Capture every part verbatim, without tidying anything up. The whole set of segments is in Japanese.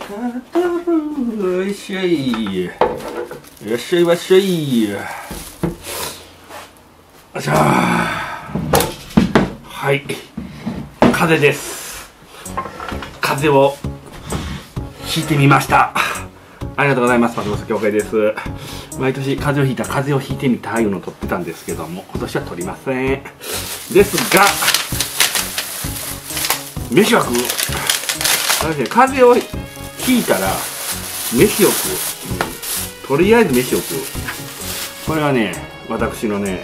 よいしょい。よっしゃいわっしゃい。よいしょ。はい。風です。風をひいてみました。ありがとうございます。松本協会です。毎年風邪をひいた風邪をひいてみたあいうのを撮ってたんですけども、今年は撮りません。ですが、飯は食う。風邪をひいたら飯を食う、うん、とりあえず飯を食う。これはね、私のね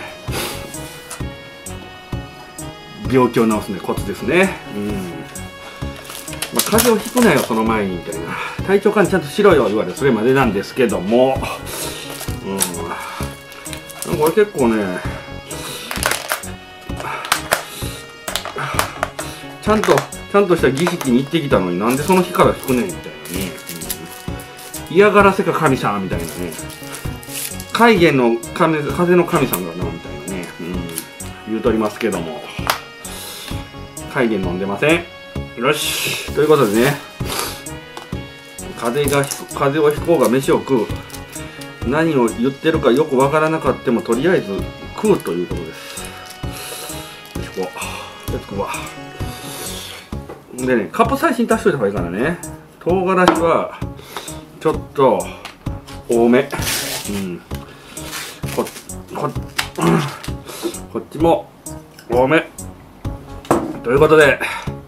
病気を治すねコツですね。うん、まあ、風邪をひくなよその前にみたいな、体調管理ちゃんとしろよ言われるそれまでなんですけども、うん、これ結構ねちゃんとちゃんとした儀式に行ってきたのになんでその日から引くねんみたいなね、うん、嫌がらせか神さんみたいなね、戒厳の神風の神さんがなみたいなね、うん、言うとりますけども、戒厳飲んでません。よし、ということでね、風邪が風邪をひこうが飯を食う、何を言ってるかよくわからなかったもとりあえず食うということです。よしこうやって食うわ。でね、カップ最新足しといた方がいいからね。唐辛子はちょっと多め、うん、こここっちも多めということで、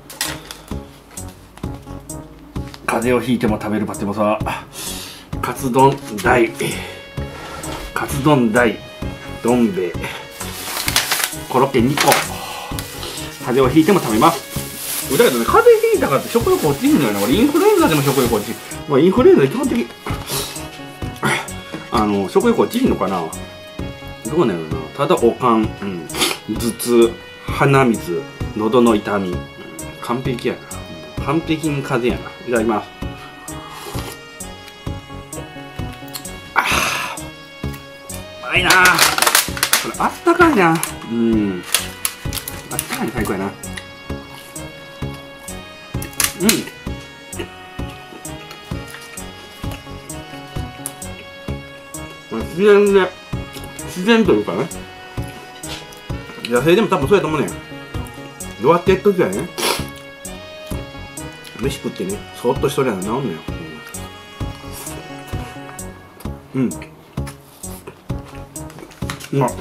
風邪をひいても食べるパテモサカツ丼大カツ丼大どん兵衛コロッケにこ、風邪をひいても食べます。だけどね、風邪ひいたからって食欲落ちるんだよね。俺インフルエンザでも食欲落ちる。まあインフルエンザで基本的あの食欲落ちるのかな、どうなのな。ただおかん、うん、頭痛、鼻水、喉の痛み、うん、完璧やな。完璧に風邪やな。いただきます。あーうまいなー。これあったかいな。うん、あったかいの最高やな。うん、自然で自然というかね、野生でも多分そうやと思うねん。弱ってやっときはね、飯食ってね、そーっとしとりゃ治んのよ。うん、うん、うまっ。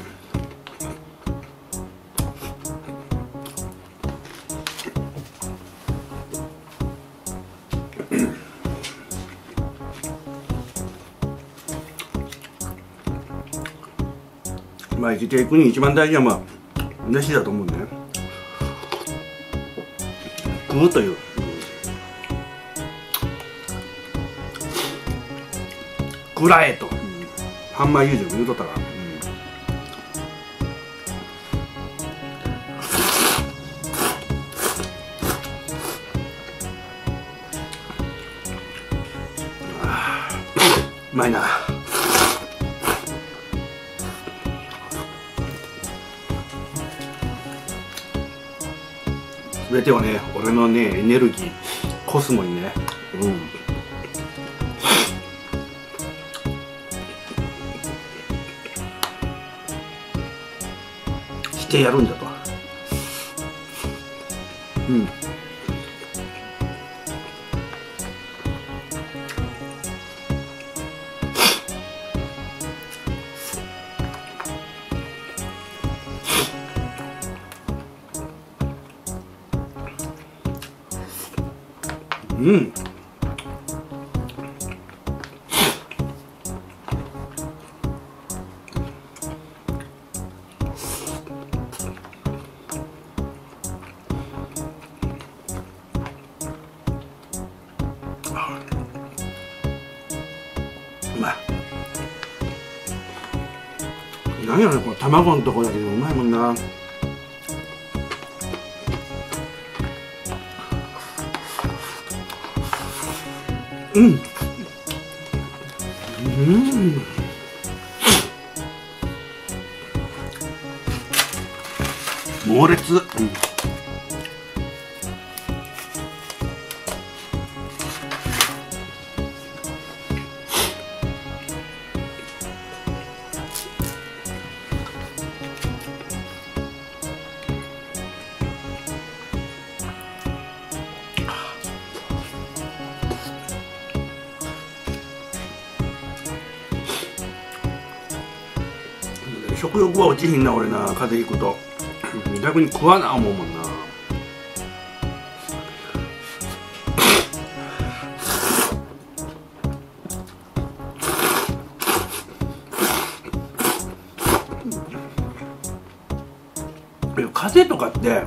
まあ生きていくに一番大事なのは飯だと思うんだよね。食うという、食らえと、うん、ハンマー友情も言うとったから、うん、あうまいな。全てはね、俺のねエネルギーコスモにね、うん、してやるんだと。うんうん、うまい。何やねんこの卵のとこだけでもうまいもんな。うん、うん、猛烈、うん、 食欲は落ちひんな俺な、風邪ひくと。逆に食わな思うもんな。風邪とかって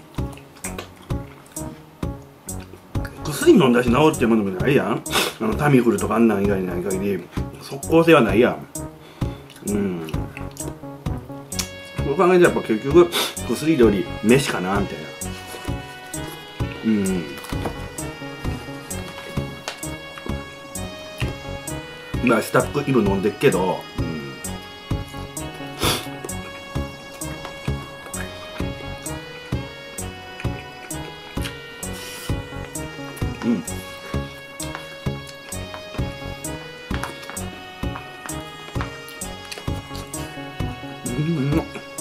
薬飲んだし治るっていうものもないやん。あのタミフルとかあんなん以外にない限り即効性はないやん。うん、そう考えてやっぱ結局薬より飯かなみたいな。うん、まあスタックイブ飲んでっけど、うん、うん、うん、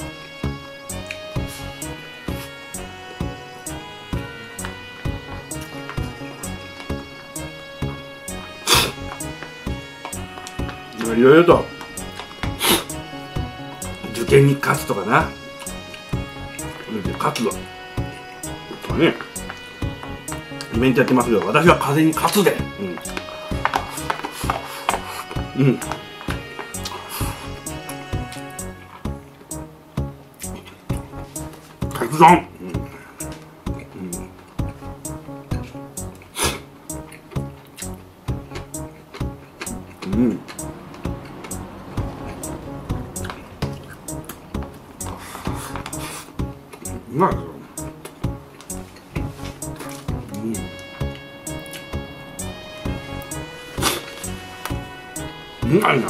いろいろと受験に勝つとかな、勝つぞとかね、イベントやってますけど、私は風に勝つで、うん、うん、カツ丼、うん、うん、うん、うまいぞ。うん、うまいな。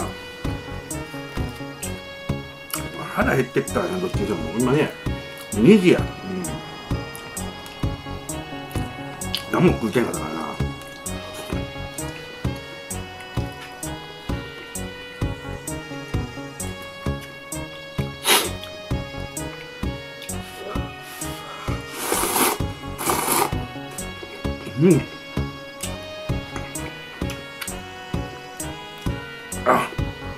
腹減ってきたらな、どっちでも今ねにじや、うん、何も食うてんかったからな。うん、あ、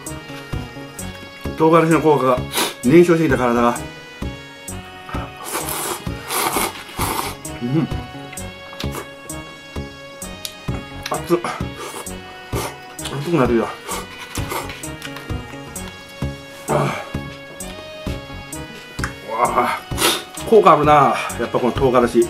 唐辛子の効果が燃焼してきた体が、うん、熱っ、熱くなるよ。ああ、効果あるな、やっぱこの唐辛子。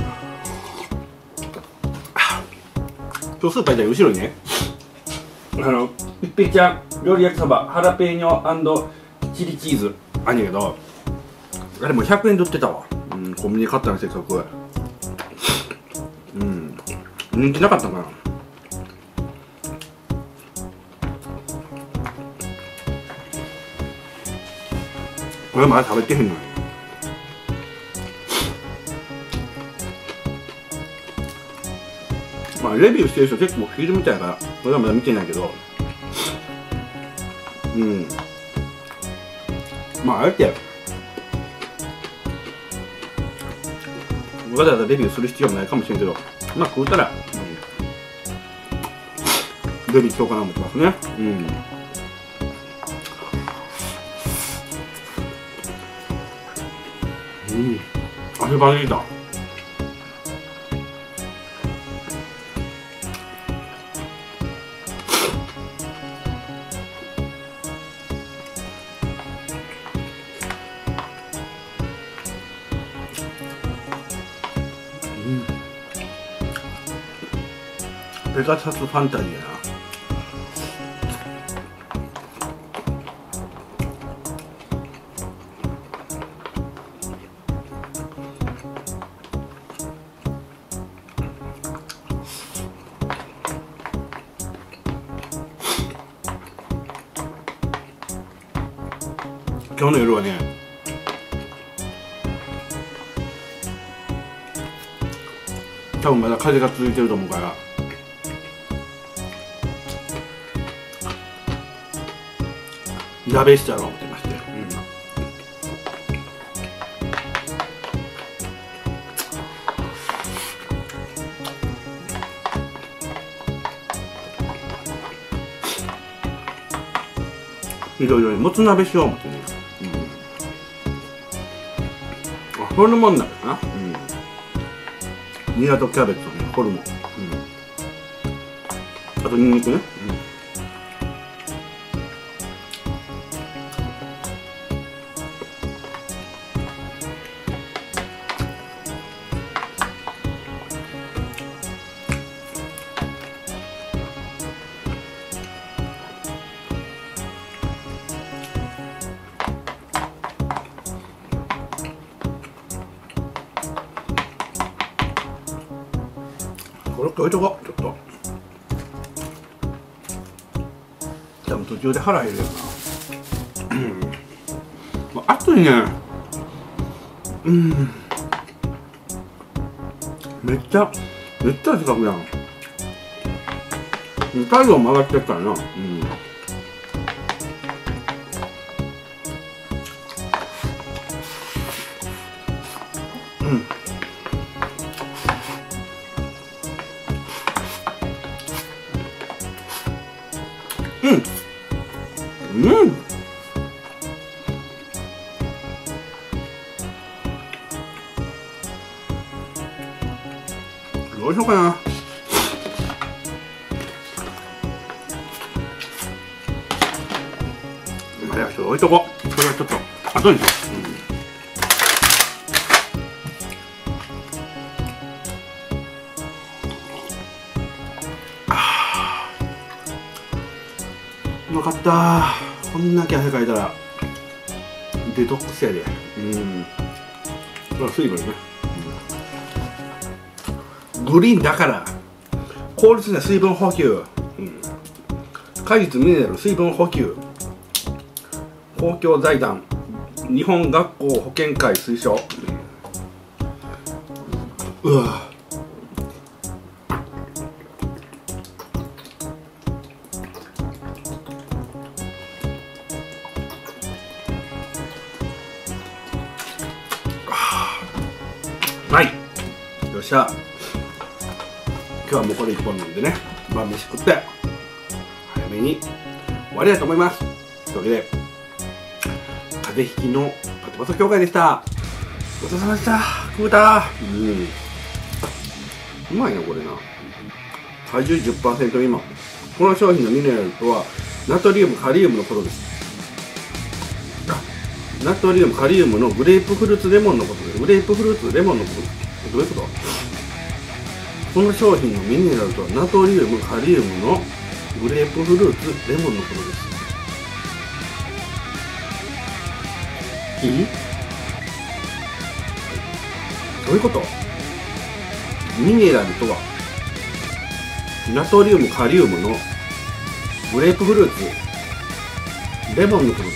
今日スーパー行ったら後ろにね、あのピッピリちゃん料理焼きそばハラペーニョ&チリチーズあんやけど、あれもうひゃくえんで売ってたわ。うん、コンビニで買ったのせっかく。うん、人気なかったかな。これまだ食べてへんのよ。まあレビューしてる人結構いるみたいだから俺はまだ見てないけど、うん、まああえてわざわざレビューする必要もないかもしれんけど、まあ食うたら、うん、レビューしようかなと思ってますね。うん、うん、汗ばんできた。ペガサスファンタジーやな。今日の夜はね、多分まだ風が続いてると思うから鍋したろう思ってまして、うん、いろいろもつ鍋しよう思ってね。 ホルモン鍋かな。うん。ニラとキャベツとね、ホルモン。うん。あとニンニクね。うん。これ置いとこう、ちょっと。多分途中で腹減るよな。うん。熱いね。うん。めっちゃ、めっちゃ近くやん。太陽曲がってるからな。うん。うん。うん。うん。どうしようかな。まあ、ちょっと置いとこう。これはちょっと後にしよう。うん。うまかったー。こんだけ汗かいたらデトックスやで。うん。これ水分ね、うん、グリーンだから効率な水分補給、うん、果実ミネラル水分補給、公共財団日本学校保健会推奨。うわはい、よっしゃ。今日はもうこれいっぽん飲んでね、晩飯食って早めに終わりだと思います。というわけで風邪ひきのパトパト協会でした。ごちそうさまでした。食うた。うん、うまいなこれな。体重 じゅっパーセント 未満。この商品のミネラルとはナトリウムカリウムのことです。ナトリウムカリウムのグレープフルーツレモンのことです。グレープフルーツレモンのことです。どういうこと？この商品のミネラルとはナトリウムカリウムのグレープフルーツレモンのことです。いい？どういうこと？ミネラルとはナトリウムカリウムのグレープフルーツレモンのことです。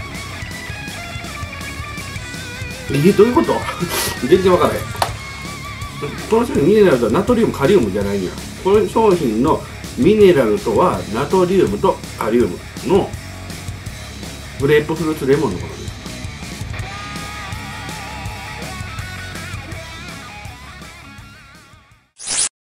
え、どういうこと？全然わからへん。この商品ミネラルとはナトリウムカリウムじゃないんや。この商品のミネラルとはナトリウムとカリウムのグレープフルーツレモンのことです。